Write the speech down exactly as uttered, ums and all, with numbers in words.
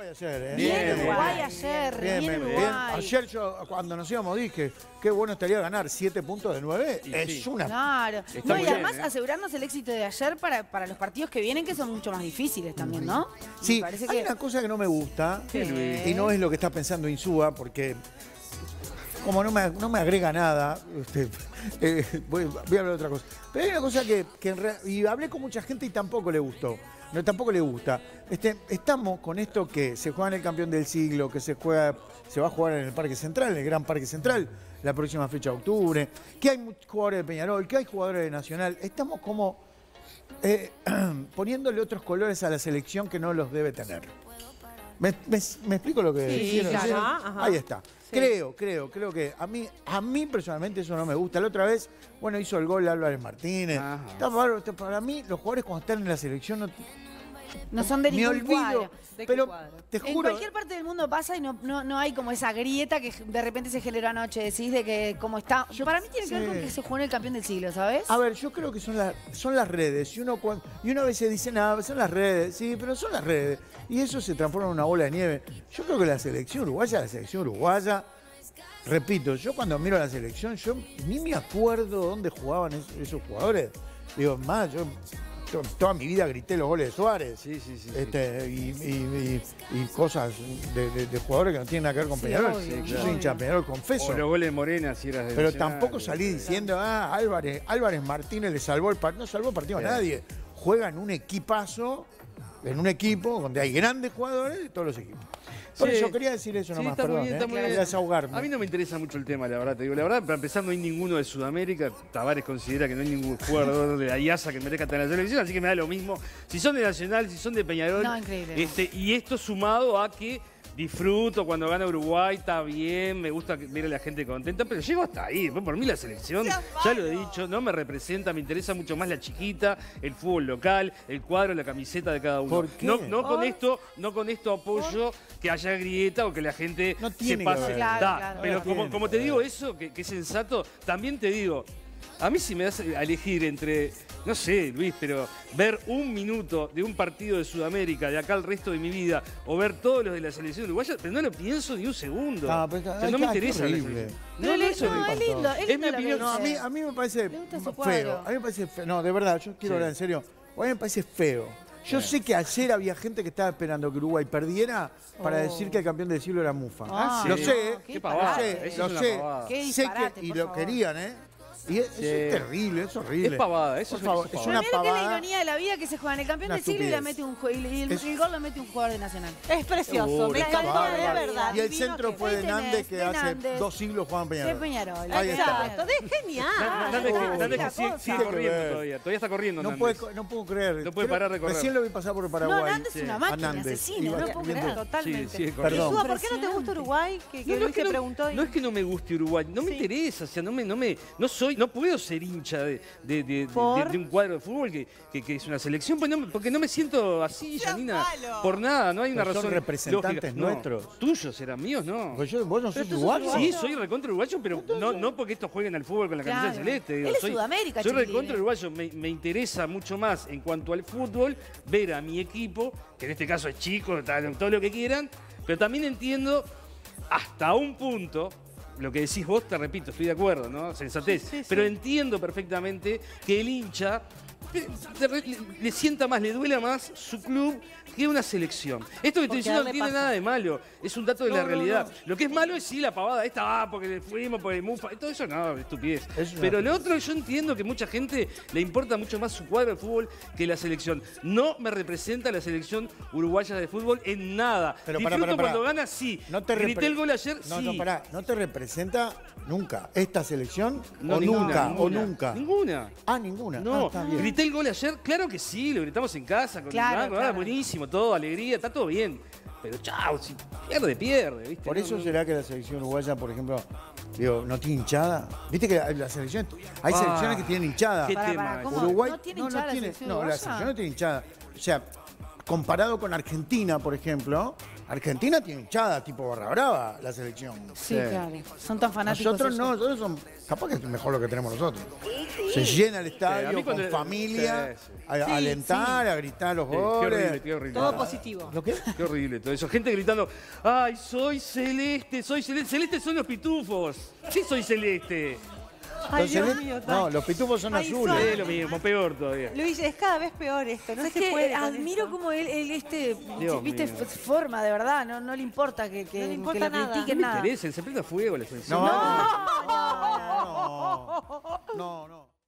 ayer, ¿eh? Bien, Bien, Uruguay bien. ayer, Bien, bien, bien, Uruguay. bien. Ayer yo, cuando nos íbamos, dije, qué bueno estaría ganar siete puntos de nueve. Y Es sí. una... Claro. Está No, y muy bien, además ¿eh? asegurarnos el éxito de ayer para, para los partidos que vienen, que son mucho más difíciles también, ¿no? Sí, Me parece hay que... una cosa que no me gusta, ¿Qué, Luis? y no es lo que está pensando Insúa, porque como no me, no me agrega nada, este, eh, voy, voy a hablar de otra cosa. Pero hay una cosa que, que en real- y hablé con mucha gente y tampoco le gustó. No, tampoco le gusta. Este, estamos con esto que se juega en el campeón del siglo, que se juega, se va a jugar en el Parque Central, en el Gran Parque Central, la próxima fecha de octubre, que hay muchos jugadores de Peñarol, que hay jugadores de Nacional. Estamos como eh, poniéndole otros colores a la selección que no los debe tener. ¿Me, me, me explico lo que Sí, quiero claro. decir? Ajá. Ahí está. Sí. Creo, creo, creo que a mí, a mí personalmente eso no me gusta. La otra vez, bueno, hizo el gol Álvarez Martínez. Ajá. Está bárbaro, está- para mí, los jugadores cuando están en la selección no, No son de me ningún olvido. cuadro. ¿De qué Pero cuadro? te En juro. cualquier parte del mundo pasa y no, no, no hay como esa grieta que de repente se generó anoche. Decís de que como está... Yo- Para mí tiene que ver con sí. que se jugó en el campeón del siglo, ¿sabes? A ver, yo creo que son, las son las redes. Y uno, cuan- y uno a veces dice, nada, son las redes. Sí, pero son las redes. Y eso se transforma en una bola de nieve. Yo creo que la selección uruguaya, la selección uruguaya, repito, yo cuando miro a la selección, yo ni me acuerdo dónde jugaban es- esos jugadores. Digo, más, yo to- toda mi vida grité los goles de Suárez. Sí, sí, sí. Este, y, y- y- y cosas de, de- de jugadores que no tienen nada que ver con Sí, Peñarol. obvio, Yo claro. soy hincha de Peñarol, confeso. O los goles de Morena, si eras de Pero Nacional, tampoco salí sí. diciendo, ah, Álvarez, Álvarez Martínez le salvó el partido. No salvó el partido a Sí. nadie. Juega en un equipazo, en un equipo donde hay grandes jugadores de todos los equipos. Por Sí. eso quería decir eso Sí, nomás, está muy perdón, bien, eh, está muy quería bien. desahogarme. A mí no me interesa mucho el tema, la verdad, te digo. La verdad, para empezar, no hay ninguno de Sudamérica. Tavares considera que no hay ningún jugador de la I A S A que merezca estar en la selección, así que me da lo mismo. Si son de Nacional, si son de Peñarol. No, increíble, no. Este, y esto sumado a que disfruto cuando gana Uruguay, está bien, me gusta ver a la gente contenta, pero llego hasta ahí. Después, por mí la selección, ya lo he dicho, no me representa, me interesa mucho más la chiquita, el fútbol local, el cuadro, la camiseta de cada uno. ¿Por qué? No, no con ¿Por? esto, no con esto apoyo que haya grieta o que la gente No se tiene que pase. haber. Claro, Da, claro. pero No como, tiene como que te digo haber. eso, que, que es sensato, también te digo, a mí si me das a elegir entre, no sé, Luis, pero ver un minuto de un partido de Sudamérica de acá al resto de mi vida o ver todos los de la selección uruguaya, pero no lo pienso ni un segundo. Ah, pero- O sea, ay, no me qué- qué interesa. la horrible. selección. Pero No, le- no, eso no, me- es lindo, es Es lindo mi lo que opinión. No, a mí, dice. a mí me parece Le gusta su feo. cuadro. A mí me parece feo. No, de verdad, yo quiero Sí. hablar en serio. A mí me parece feo. Yo sé que ayer había gente que estaba esperando que Uruguay perdiera para Oh. decir que el campeón del siglo era Mufa. Ah, lo sí. sé, no, ¿eh? qué Qué pavada, lo disparate. sé, eso lo es una sé. pavada. Qué Sé disparate, que, y por lo favor. querían, ¿eh? Y es, eso Sí. es terrible, es horrible. Es pavada, eso Por es- favor, eso es es pavada. una Pero mira que la pavada. ironía de la vida que se juega en el campeón Una del siglo y, la estupidez. mete un jue- y el, Es- el gol lo mete un jugador de Nacional. Es precioso, Seguro, me está encantó, de bárbaro. verdad. Y el divino centro que- fue de Ahí Nández, tenés, que de hace Nández. dos siglos jugaban De Peñarol. Peñarol. Ahí está. Exacto, es genial. Nández que- Ah, Nández que la sigue, cosa. sigue Tiene que corriendo ver. todavía. Todavía está corriendo No, Nández. puede, no puedo creer. No puede Creo- parar de correr. Recién lo vi pasar por Paraguay. No, Nández es una Sí. máquina, A Nández. asesina, Iba no puedo creer, viendo- totalmente. Sí, sí, Perdón. Jesús, ¿por qué no te gusta Uruguay? Que, que No, no, Luis es que te no, preguntó. y- no es que no me guste Uruguay, no me Sí. interesa, o sea, no me, no me, no soy, no puedo ser hincha de, de- de- de- ¿Por? de- de un cuadro de fútbol que, que- que es una selección, pues no me- porque no me siento así, Seas Janina, malo. por nada, no hay una Pero son razón representantes lógica. No, nuestros. tuyos eran míos, no. Pues yo- ¿Vos no Pero sos tú sos uruguayo? uruguayo. Sí, soy recontra uruguayo, pero no, no porque estos jueguen al fútbol con la camiseta Claro. celeste. digo, Él es soy, Sudamérica, soy chiquilín. recontra uruguayo. Me, me interesa mucho más en cuanto al fútbol ver a mi equipo, que en este caso es chico, tal, todo lo que quieran, pero también entiendo hasta un punto. Lo que decís vos, te repito, estoy de acuerdo, ¿no? Sensatez. Sí, sí, sí. Pero entiendo perfectamente que el hincha eh, de re- le, le sienta más, le duela más su club que una selección. Esto que estoy Porque diciendo no darle tiene pasa. nada de malo, es un dato de No, la no, realidad. no. Lo que es malo es sí la pavada esta, ah, porque le fuimos, porque el Mufa, todo eso no, estupidez. Es una Pero lo otro, yo entiendo que mucha gente le importa mucho más su cuadro de fútbol que la selección. No me representa la selección uruguaya de fútbol en nada. Pero Disfruto pará, pará, pará. cuando gana, sí. No te Grité repre- el gol ayer, no, sí. No, pará, no te representa nunca esta selección No, o ninguna, nunca, o ninguna. nunca. Ninguna. Ah, ninguna. No, Ah, está bien. grité el gol ayer, claro que sí, lo gritamos en casa, con Claro, ah, ah, claro. buenísimo, todo, alegría, está todo bien. Pero chao, si pierde, pierde, ¿viste? Por No, eso no. será que la selección uruguaya, por ejemplo, digo, no tiene hinchada. Viste que la, la selección, hay Ah, selecciones que tienen hinchada. qué Pará, tema pará, es. ¿cómo? Uruguay ¿No tiene hinchada la tiene, selección no, la uruguaya? selección no tiene hinchada. O sea, comparado con Argentina, por ejemplo, Argentina tiene hinchada tipo barra brava la selección. Sí, Sí. claro. Son tan fanáticos. Nosotros ellos. no, nosotros somos, capaz que es mejor lo que tenemos nosotros. Se llena el Sí, a estadio mí cuando- con familia, sí, sí. a, a alentar, a gritar los Sí, qué horrible, goles. qué horrible. Todo positivo. ¿Lo qué? Qué horrible todo eso. Gente gritando, ay, soy celeste, soy celeste. Celeste son los pitufos. Sí, soy celeste. Ay, Los Dios cele- mío. no, los pitufos son Ay, azules. son- Es lo mismo, peor todavía. Luis, es cada vez peor esto, no ¿Sabes se qué? puede. con Admiro esto. como él, él, este, Dios viste, mío. f- forma, de verdad, no, no le importa que, que, No le importa que lo nada. No critiquen me nada. interesa, se prenda fuego la selección. No, no, no, no, no.